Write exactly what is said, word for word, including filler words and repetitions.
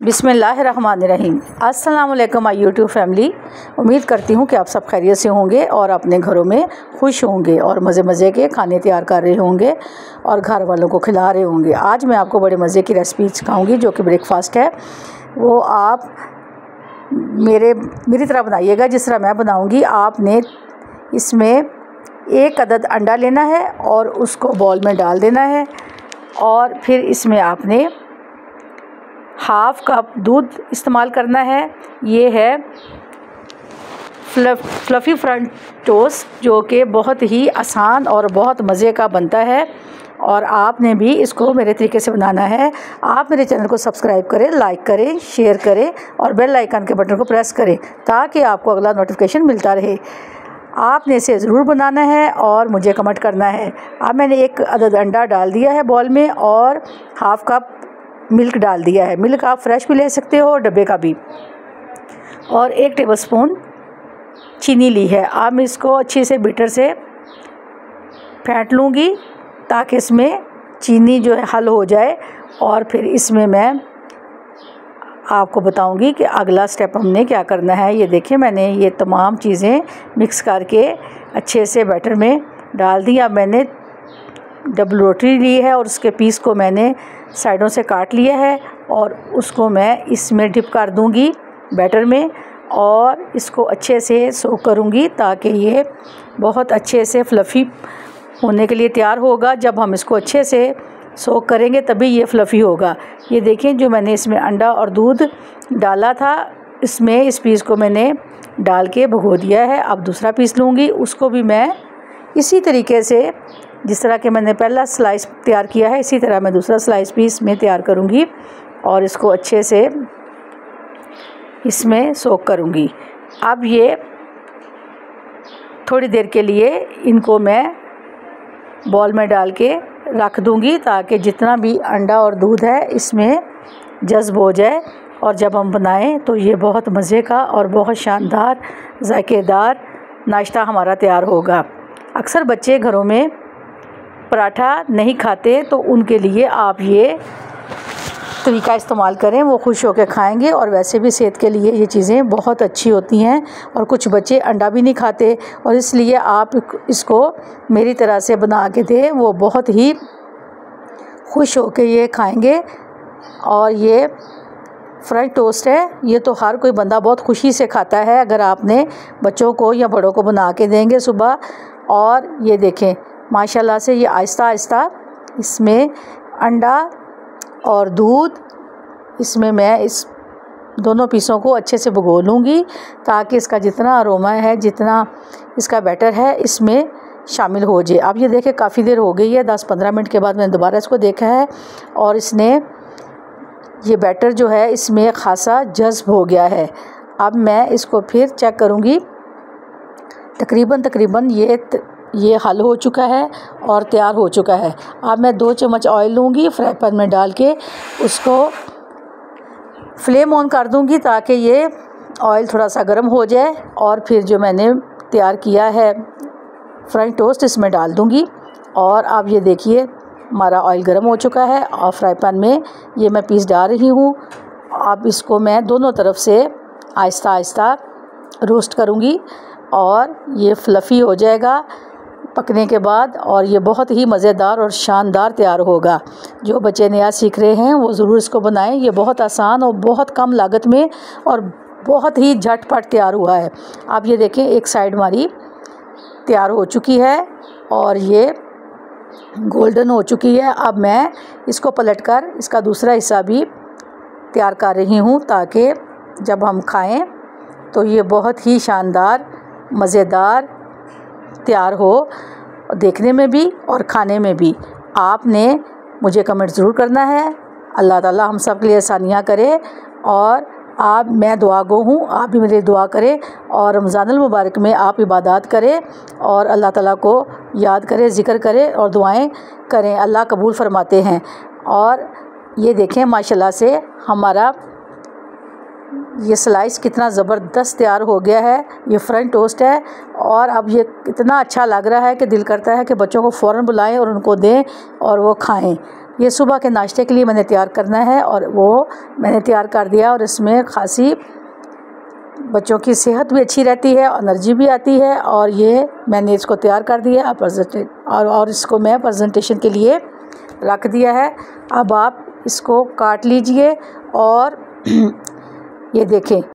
बिस्मिल्लाहिर्रहमानिर्रहीम। अस्सलाम वालेकुम माय यूट्यूब फैमिली। उम्मीद करती हूँ कि आप सब खैरियत से होंगे और अपने घरों में खुश होंगे और मज़े मज़े के खाने तैयार कर रहे होंगे और घर वालों को खिला रहे होंगे। आज मैं आपको बड़े मज़े की रेसिपी सिखाऊंगी जो कि ब्रेकफास्ट है। वो आप मेरे मेरी तरह बनाइएगा जिस तरह मैं बनाऊँगी। आपने इसमें एक अदद अंडा लेना है और उसको बॉल में डाल देना है और फिर इसमें आपने हाफ़ कप दूध इस्तेमाल करना है। ये है फ्लफ फ्लफ़ी फ्रेंच टोस्ट जो कि बहुत ही आसान और बहुत मज़े का बनता है और आपने भी इसको मेरे तरीके से बनाना है। आप मेरे चैनल को सब्सक्राइब करें, लाइक करें, शेयर करें और बेल आइकन के बटन को प्रेस करें ताकि आपको अगला नोटिफिकेशन मिलता रहे। आपने इसे ज़रूर बनाना है और मुझे कमेंट करना है। अब मैंने एक अदद अंडा डाल दिया है बॉल में और हाफ़ कप मिल्क डाल दिया है। मिल्क आप फ्रेश भी ले सकते हो और डब्बे का भी। और एक टेबलस्पून चीनी ली है। अब मैं इसको अच्छे से बीटर से फेंट लूँगी ताकि इसमें चीनी जो है हल हो जाए और फिर इसमें मैं आपको बताऊंगी कि अगला स्टेप हमने क्या करना है। ये देखिए मैंने ये तमाम चीज़ें मिक्स करके अच्छे से बैटर में डाल दी। अब मैंने डबल रोटी ली है और उसके पीस को मैंने साइडों से काट लिया है और उसको मैं इसमें डिप कर दूंगी बैटर में और इसको अच्छे से सोक करूंगी ताकि ये बहुत अच्छे से फ्लफ़ी होने के लिए तैयार होगा। जब हम इसको अच्छे से सोक करेंगे तभी ये फ्लफ़ी होगा। ये देखें जो मैंने इसमें अंडा और दूध डाला था इसमें इस पीस को मैंने डाल के भिगो दिया है। अब दूसरा पीस लूँगी, उसको भी मैं इसी तरीके से जिस तरह के मैंने पहला स्लाइस तैयार किया है इसी तरह मैं दूसरा स्लाइस भी इसमें तैयार करूँगी और इसको अच्छे से इसमें सोक करूँगी। अब ये थोड़ी देर के लिए इनको मैं बॉल में डाल के रख दूँगी ताकि जितना भी अंडा और दूध है इसमें जज़्ब हो जाए और जब हम बनाएं तो ये बहुत मज़े का और बहुत शानदार जायकेदार नाश्ता हमारा तैयार होगा। अक्सर बच्चे घरों में पराठा नहीं खाते तो उनके लिए आप ये तरीका इस्तेमाल करें, वो खुश होकर खाएंगे और वैसे भी सेहत के लिए ये चीज़ें बहुत अच्छी होती हैं। और कुछ बच्चे अंडा भी नहीं खाते और इसलिए आप इसको मेरी तरह से बना के दें, वो बहुत ही खुश होकर ये खाएंगे। और ये फ्रेंच टोस्ट है, ये तो हर कोई बंदा बहुत खुशी से खाता है अगर आपने बच्चों को या बड़ों को बना के देंगे सुबह। और ये देखें माशाल्लाह से ये आहिस्ता आहिस्ता इसमें अंडा और दूध इसमें मैं इस दोनों पीसों को अच्छे से भिगो लूँगी ताकि इसका जितना अरोमा है, जितना इसका बैटर है इसमें शामिल हो जाए। अब ये देखें काफ़ी देर हो गई है, दस पंद्रह मिनट के बाद मैंने दोबारा इसको देखा है और इसने ये बैटर जो है इसमें ख़ासा जज़्ब हो गया है। अब मैं इसको फिर चेक करूँगी, तकरीबन तकरीबन ये ये हल हो चुका है और तैयार हो चुका है। अब मैं दो चम्मच ऑयल लूँगी, फ्राई पैन में डाल के उसको फ्लेम ऑन कर दूँगी ताकि ये ऑयल थोड़ा सा गर्म हो जाए और फिर जो मैंने तैयार किया है फ्रेंच टोस्ट इसमें डाल दूँगी। और अब ये देखिए हमारा ऑयल गर्म हो चुका है और फ्राई पैन में ये मैं पीस डाल रही हूँ। अब इसको मैं दोनों तरफ से आहिस्ता आहिस्ता रोस्ट करूँगी और ये फ्लफ़ी हो जाएगा पकने के बाद और ये बहुत ही मज़ेदार और शानदार तैयार होगा। जो बच्चे नया सीख रहे हैं वो ज़रूर इसको बनाएं। ये बहुत आसान और बहुत कम लागत में और बहुत ही झटपट तैयार हुआ है। आप ये देखें एक साइड हमारी तैयार हो चुकी है और ये गोल्डन हो चुकी है। अब मैं इसको पलटकर इसका दूसरा हिस्सा भी तैयार कर रही हूँ ताकि जब हम खाएँ तो ये बहुत ही शानदार मज़ेदार तैयार हो, देखने में भी और खाने में भी। आपने मुझे कमेंट ज़रूर करना है। अल्लाह ताला हम सब के लिए आसानियाँ करे और आप मैं दुआ गो हूँ, आप भी मेरी दुआ करें और रमज़ानुल मुबारक में आप इबादत करें और अल्लाह ताला को याद करें, ज़िक्र करें और दुआएं करें। अल्लाह कबूल फरमाते हैं। और ये देखें माशाल्लाह से हमारा ये स्लाइस कितना ज़बरदस्त तैयार हो गया है। ये फ्रेंच टोस्ट है और अब ये इतना अच्छा लग रहा है कि दिल करता है कि बच्चों को फ़ौरन बुलाएं और उनको दें और वो खाएं। ये सुबह के नाश्ते के लिए मैंने तैयार करना है और वो मैंने तैयार कर दिया। और इसमें खासी बच्चों की सेहत भी अच्छी रहती है, एनर्जी भी आती है। और ये मैंने इसको तैयार कर दिया और और इसको मैं प्रेजेंटेशन के लिए रख दिया है। अब आप इसको काट लीजिए और ये देखें